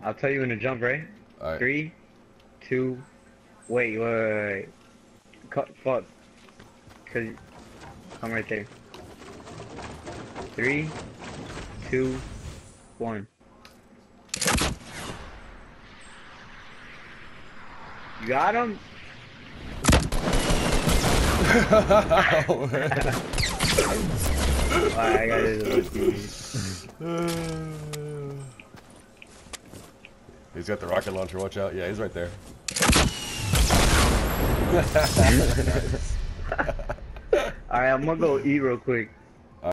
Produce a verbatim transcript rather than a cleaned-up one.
I'll tell you when to jump, right? Alright. Three, two, wait, wait, wait, wait. Cut, fuck. Cause, come right there. Three, two, one. You got him? Alright, I got this. He's got the rocket launcher, watch out. Yeah, he's right there. Alright, I'm gonna go eat real quick.